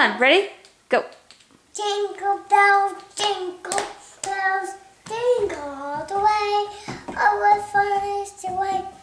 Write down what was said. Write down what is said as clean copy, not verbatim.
on, ready? Go. Jingle bells, jingle all the way. Oh, what fun it is to wait